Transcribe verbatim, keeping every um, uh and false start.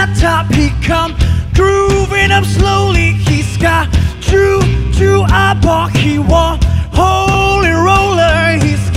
flat top, he come grooving up slowly. He's got true, true eye bark. He want holy roller. He's